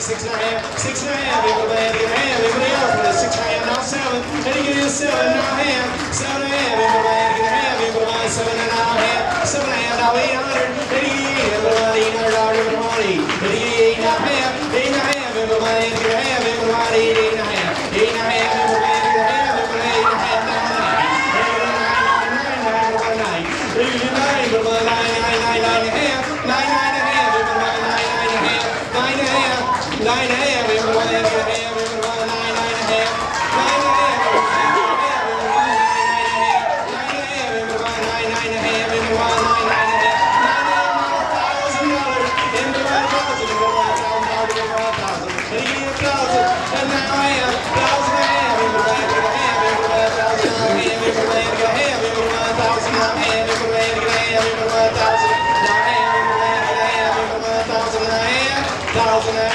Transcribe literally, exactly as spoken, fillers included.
six and a half, six and a half, everybody get a half, everybody else with a six and a half, now seven, and you get a seven and a half, seven and a half, everybody get a half, everybody seven and a half, seven and a half, now eight hundred, and you get eight, everybody eight hundred dollars, everybody, and you get eight and a half, eight and a half, everybody get a half, everybody eight, eight and a half, eight and a half, everybody get a half, everybody eight and a half, nine, nine, nine, nine, nine, nine, nine, everybody nine, nine, nine, nine and a half, nine, nine and a half, everybody nine, nine and a half, nine and a half, nine and a half, everybody get a half, everybody nine, nine and a half, nine and a half, everybody nine, nine and a half, everybody nine, nine and a half, thousand dollars, everybody thousand, everybody thousand dollars, everybody thousand, and you get a thousand, and now I have thousand and a half, everybody get a half, everybody thousand and a half, everybody get a half, everybody thousand and a half, everybody get a half, everybody thousand and a half, everybody get a half, everybody thousand and a half, thousand and a half.